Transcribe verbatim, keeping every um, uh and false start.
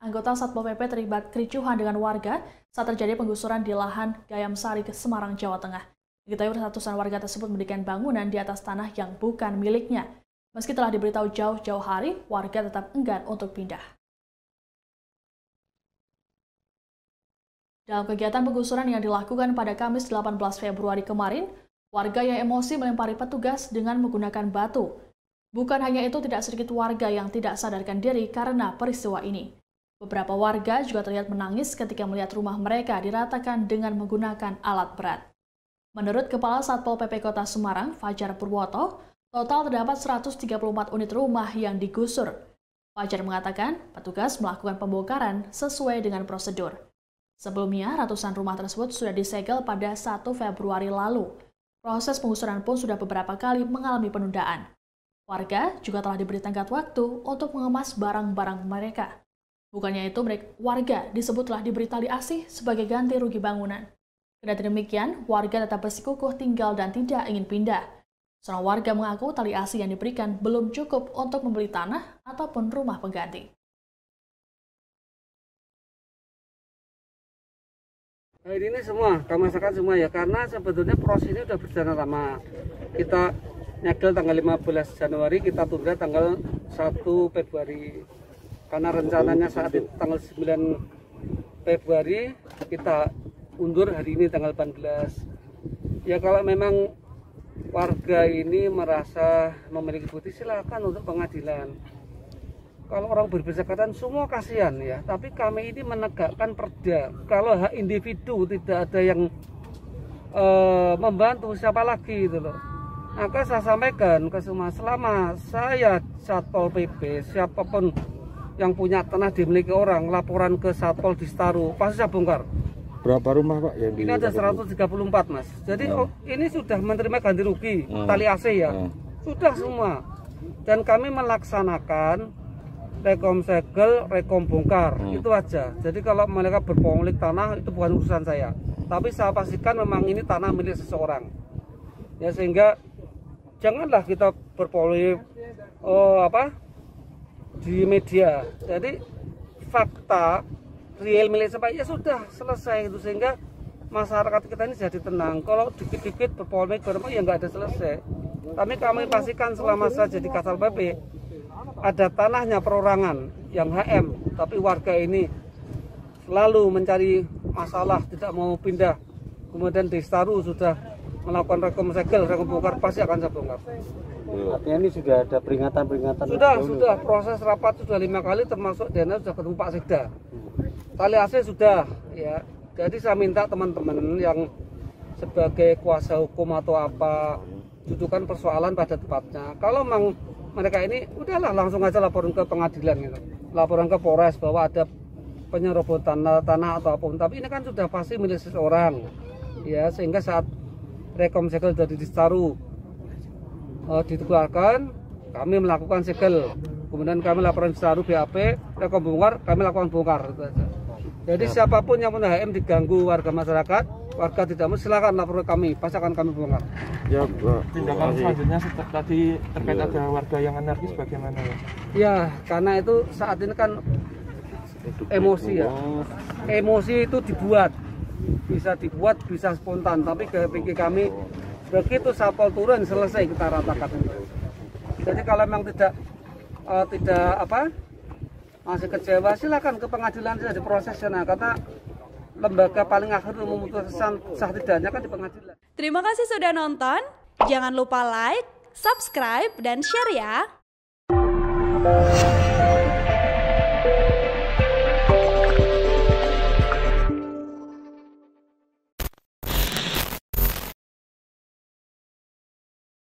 anggota Satpol P P terlibat kericuhan dengan warga saat terjadi penggusuran di lahan Gayam Sari, Semarang, Jawa Tengah. Diketahui ratusan warga tersebut mendirikan bangunan di atas tanah yang bukan miliknya. Meski telah diberitahu jauh-jauh hari, warga tetap enggan untuk pindah. Dalam kegiatan penggusuran yang dilakukan pada Kamis delapan belas Februari kemarin, warga yang emosi melempari petugas dengan menggunakan batu. Bukan hanya itu, tidak sedikit warga yang tidak sadarkan diri karena peristiwa ini. Beberapa warga juga terlihat menangis ketika melihat rumah mereka diratakan dengan menggunakan alat berat. Menurut Kepala Satpol P P Kota Semarang, Fajar Purwoto, total terdapat seratus tiga puluh empat unit rumah yang digusur. Fajar mengatakan, petugas melakukan pembongkaran sesuai dengan prosedur. Sebelumnya, ratusan rumah tersebut sudah disegel pada satu Februari lalu. Proses penggusuran pun sudah beberapa kali mengalami penundaan. Warga juga telah diberi tenggat waktu untuk mengemas barang-barang mereka. Bukannya itu, mereka warga disebut telah diberi tali asih sebagai ganti rugi bangunan. Kendati demikian, warga tetap bersikukuh tinggal dan tidak ingin pindah. Seorang warga mengaku tali asih yang diberikan belum cukup untuk membeli tanah ataupun rumah pengganti. Nah, ini semua, kami rasakan semua ya, karena sebetulnya proses ini sudah berjalan lama. Kita nyegel tanggal lima belas Januari, kita tunda tanggal satu Februari. Karena rencananya saat itu tanggal sembilan Februari, kita undur hari ini tanggal delapan belas. Ya kalau memang warga ini merasa memiliki bukti, silakan untuk pengadilan. Kalau orang berbesar-besarkan semua kasihan ya, tapi kami ini menegakkan perda. Kalau hak individu tidak ada yang e, membantu, siapa lagi itu loh. Maka saya sampaikan ke semua, selama saya Satpol P P, siapapun yang punya tanah dimiliki orang, laporan ke Satpol di Staru, pasti saya bongkar. Berapa rumah Pak? Yang ini ada seratus tiga puluh empat Mas. Jadi hmm. oh, ini sudah menerima ganti rugi, hmm. tali A C ya, hmm. sudah semua. Dan kami melaksanakan rekom segel, rekom bongkar, hmm. itu aja. Jadi kalau mereka berpunglik tanah itu bukan urusan saya. Tapi saya pastikan memang ini tanah milik seseorang. Ya sehingga janganlah kita berpunglik oh apa di media. Jadi fakta real milik siapa ya sudah selesai itu, sehingga masyarakat kita ini jadi tenang. Kalau dikit-dikit berpolemik berapa ya nggak ada selesai. Tapi kami pastikan selama saya jadi Kasal P P ada tanahnya perorangan yang H M, tapi warga ini selalu mencari masalah, tidak mau pindah. Kemudian di Staru sudah melakukan rekom segel, rekom bongkar, pasti akan saya bongkar. Artinya ini sudah ada peringatan-peringatan. Sudah, dulu. sudah proses rapat sudah lima kali, termasuk D N A sudah ketemu Pak Sekda. Tali A C sudah, ya. Jadi saya minta teman-teman yang sebagai kuasa hukum atau apa, dudukan persoalan pada tempatnya. Kalau memang mereka ini, udahlah langsung aja laporan ke pengadilan gitu. Laporan ke Polres bahwa ada penyerobotan tanah, tanah atau apapun. Tapi ini kan sudah pasti milik seseorang, ya. Sehingga saat rekom segel dari Staru uh, dikeluarkan, kami melakukan segel. Kemudian kami laporan Staru B A P, rekom bongkar, kami lakukan bongkar. Itu aja. Jadi siapapun yang punya H M diganggu warga masyarakat, warga tidak mau, silakan lapor ke kami, pasti akan kami bongkar. Ya, tindakan selanjutnya setelah tadi terkait ya. Ada warga yang anarkis bagaimana ya? Ya, karena itu saat ini kan emosi ya. Emosi itu dibuat, bisa dibuat, bisa spontan. Tapi ke pikir kami begitu Satpol turun selesai kita ratakan. Jadi kalau memang tidak uh, tidak apa? masih kecewa, silakan ke pengadilan saja diprosesnya, karena lembaga paling akhir memutuskan sah tidaknya kan di pengadilan. Terima kasih sudah nonton, jangan lupa like, subscribe, dan share ya.